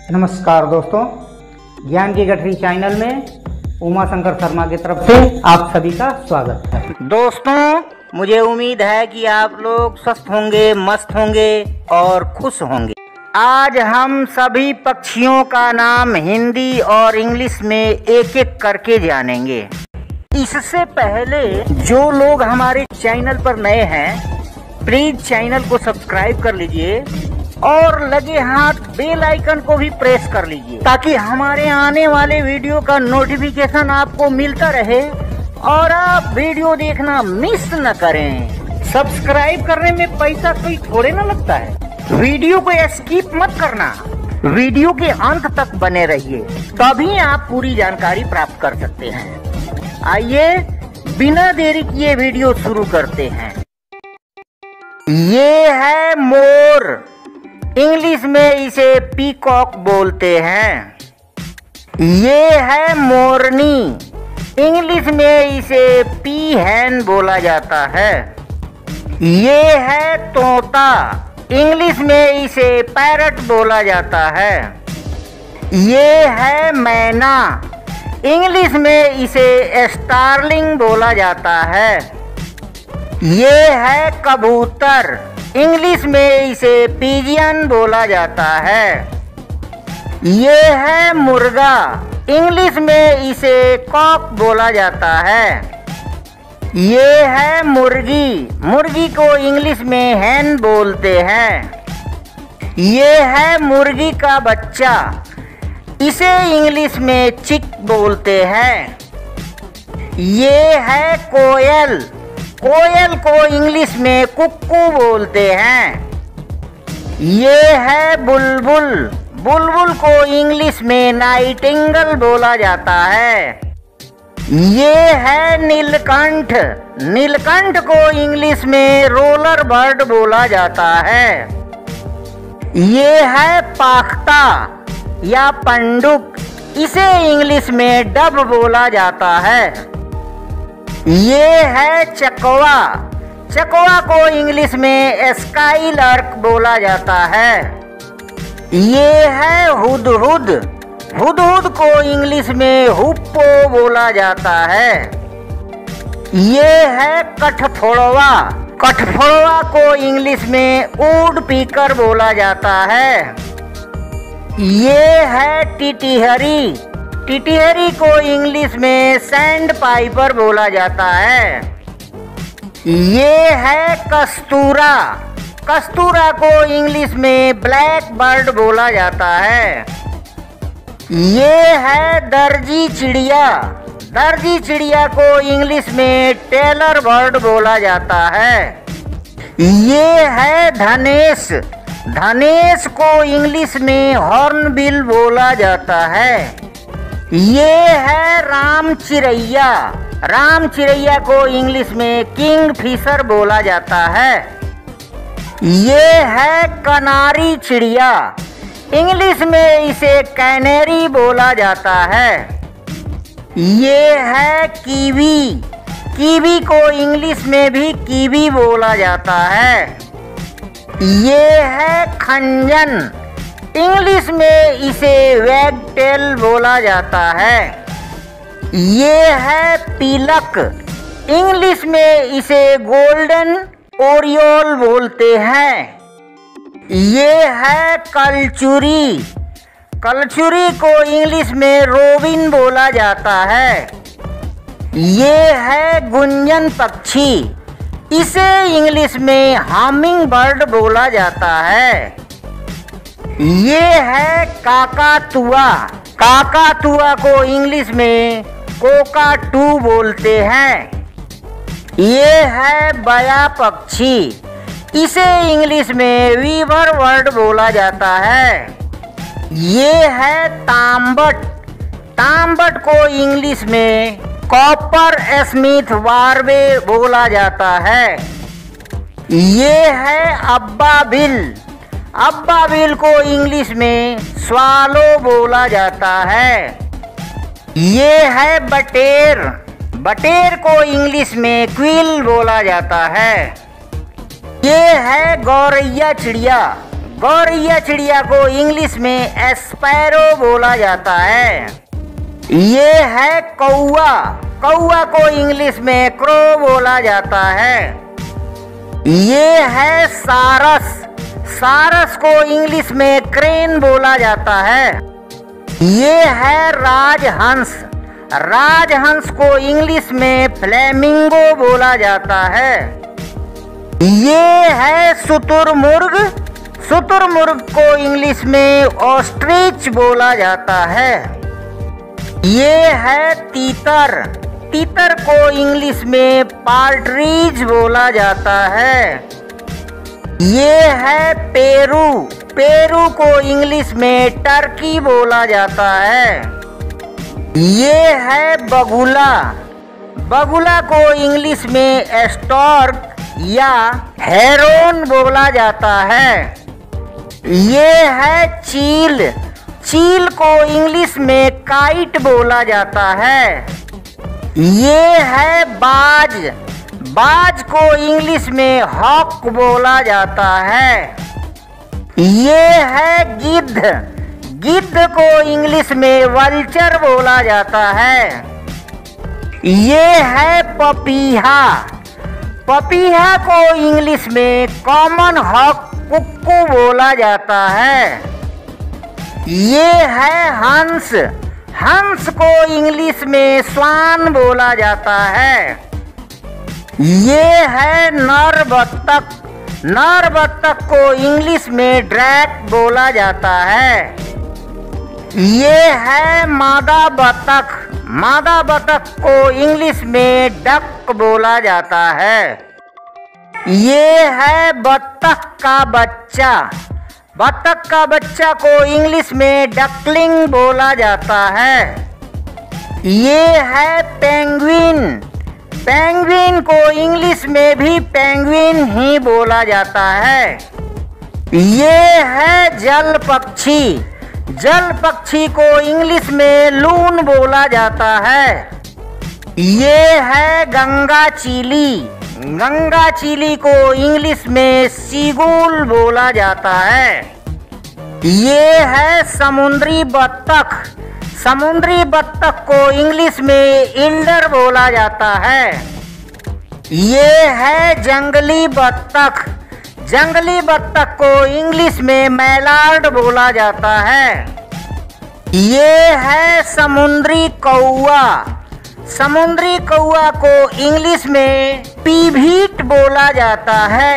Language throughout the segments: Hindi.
नमस्कार दोस्तों, ज्ञान की गठरी चैनल में उमा शंकर शर्मा की तरफ से आप सभी का स्वागत है। दोस्तों, मुझे उम्मीद है कि आप लोग स्वस्थ होंगे, मस्त होंगे और खुश होंगे। आज हम सभी पक्षियों का नाम हिंदी और इंग्लिश में एक एक करके जानेंगे। इससे पहले जो लोग हमारे चैनल पर नए हैं, प्लीज चैनल को सब्सक्राइब कर लीजिए और लगे हाथ बेल आइकन को भी प्रेस कर लीजिए ताकि हमारे आने वाले वीडियो का नोटिफिकेशन आपको मिलता रहे और आप वीडियो देखना मिस न करें। सब्सक्राइब करने में पैसा कोई थोड़े ना लगता है। वीडियो को स्किप मत करना, वीडियो के अंत तक बने रहिए, तभी आप पूरी जानकारी प्राप्त कर सकते हैं। आइए बिना देरी किए वीडियो शुरू करते हैं। ये है मोर, इंग्लिश में इसे पीकॉक बोलते हैं। ये है मोरनी, इंग्लिश में इसे पीहेन बोला जाता है। ये है तोता, इंग्लिश में इसे पैरट बोला जाता है। ये है मैना, इंग्लिश में इसे स्टारलिंग बोला जाता है। ये है कबूतर, इंग्लिश में इसे पिजियन बोला जाता है। ये है मुर्गा, इंग्लिश में इसे कॉक बोला जाता है। ये है मुर्गी, मुर्गी को इंग्लिश में हैन बोलते हैं। ये है मुर्गी का बच्चा, इसे इंग्लिश में चिक बोलते हैं। ये है कोयल, कोयल को इंग्लिश में कुक्कू बोलते हैं। ये है बुलबुल, बुलबुल को इंग्लिश में नाइटिंगेल बोला जाता है। ये है नीलकंठ, नीलकंठ को इंग्लिश में रोलर बर्ड बोला जाता है। ये है पाख्ता या पंडुक, इसे इंग्लिश में डब बोला जाता है। ये है चकवा, चकवा को इंग्लिश में स्काई लार्क बोला जाता है। ये है हुदहुद, हुदहुद को इंग्लिश में हुप्पो बोला जाता है। ये है कठफोड़वा, कठफोड़वा को इंग्लिश में वुड पीकर बोला जाता है। ये है टिटिहरी, टिटिहरी को इंग्लिश में सैंड पाइपर बोला जाता है। ये है कस्तूरा, कस्तूरा को इंग्लिश में ब्लैक बर्ड बोला जाता है। ये है दर्जी चिड़िया, दर्जी चिड़िया को इंग्लिश में टेलर बर्ड बोला जाता है। ये है धनेश, धनेश को इंग्लिश में हॉर्नबिल बोला जाता है। ये है राम चिरैया, राम चिरैया को इंग्लिश में किंग फिशर बोला जाता है। ये है कनारी चिड़िया, इंग्लिश में इसे कैनेरी बोला जाता है। ये है कीवी, कीवी को इंग्लिश में भी कीवी बोला जाता है। ये है खंजन, इंग्लिश में इसे वैगटेल बोला जाता है। ये है पीलक, इंग्लिश में इसे गोल्डन ओरियोल बोलते हैं। ये है कलचुरी, कलचुरी को इंग्लिश में रोबिन बोला जाता है। ये है गुंजन पक्षी, इसे इंग्लिश में हमिंग बर्ड बोला जाता है। ये है काकातुआ, काकातुआ को इंग्लिश में कोकाटू बोलते हैं। ये है बया पक्षी, इसे इंग्लिश में वीवर बर्ड बोला जाता है। ये है तांबट, तांबट को इंग्लिश में कॉपर स्मिथ वार्बे बोला जाता है। ये है अब्बा बिल, अब्बा बिल को इंग्लिश में स्वालो बोला जाता है। ये है बटेर, बटेर को इंग्लिश में क्विल बोला जाता है। ये है गौरैया चिड़िया, गौरैया चिड़िया को इंग्लिश में एस्पैरो बोला जाता है। ये है कौआ, कौआ को इंग्लिश में क्रो बोला जाता है। ये है सारस, सारस को इंग्लिश में क्रेन बोला जाता है। ये है राजहंस, राजहंस को इंग्लिश में फ्लेमिंगो बोला जाता है। ये है शुतुरमुर्ग, शुतुरमुर्ग को इंग्लिश में ऑस्ट्रिच बोला जाता है। ये है तीतर, तीतर को इंग्लिश में पार्ट्रीज बोला जाता है। ये है पेरू, पेरू को इंग्लिश में टर्की बोला जाता है। ये है बगुला, बगुला को इंग्लिश में स्टॉर्क या हेरोन बोला जाता है। ये है चील, चील को इंग्लिश में काइट बोला जाता है। ये है बाज, बाज को इंग्लिश में हॉक बोला जाता है। ये है गिद्ध, गिद्ध को इंग्लिश में वल्चर बोला जाता है। ये है पपीहा, पपीहा को इंग्लिश में कॉमन हॉक कुक्कू बोला जाता है। ये है हंस, हंस को इंग्लिश में स्वान बोला जाता है। ये है नर बत्तख, नर बत्तख को इंग्लिश में ड्रैक बोला जाता है। ये है मादा बत्तख, मादा बत्तख को इंग्लिश में डक बोला जाता है। ये है बत्तख का बच्चा, बत्तख का बच्चा को इंग्लिश में डकलिंग बोला जाता है। ये है पेंगुइन, पेंगुइन को इंग्लिश में भी पेंगुइन ही बोला जाता है। ये है जल पक्षी, जल पक्षी को इंग्लिश में लून बोला जाता है। ये है गंगा चीली, गंगा चीली को इंग्लिश में सीगुल बोला जाता है। ये है समुद्री बत्तख, समुद्री बत्तख को इंग्लिश में इल्डर बोला जाता है। ये है जंगली बत्तख, जंगली बत्तख को इंग्लिश में मैलार्ड बोला जाता है। ये है समुद्री कौआ, समुद्री कौआ को इंग्लिश में पीभीट बोला जाता है।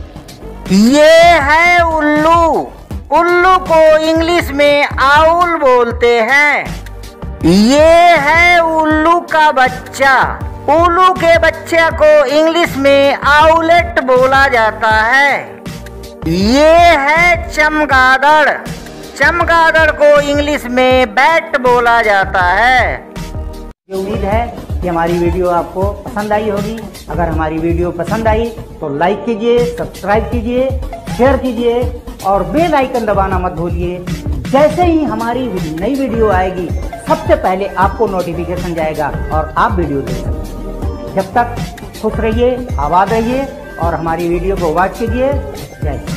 ये है उल्लू, उल्लू को इंग्लिश में आउल बोलते हैं। ये है उल्लू का बच्चा, उल्लू के बच्चे को इंग्लिश में आउलेट बोला जाता है। ये है चमगादड़, चमगादड़ को इंग्लिश में बैट बोला जाता है। उम्मीद है कि हमारी वीडियो आपको पसंद आई होगी। अगर हमारी वीडियो पसंद आई तो लाइक कीजिए, सब्सक्राइब कीजिए, शेयर कीजिए और बेल आइकन दबाना मत भूलिए। जैसे ही हमारी नई वीडियो आएगी सबसे पहले आपको नोटिफिकेशन जाएगा और आप वीडियो देख सकते हैं। जब तक खुश रहिए, आबाद रहिए और हमारी वीडियो को वॉच कीजिए। जय हिंद।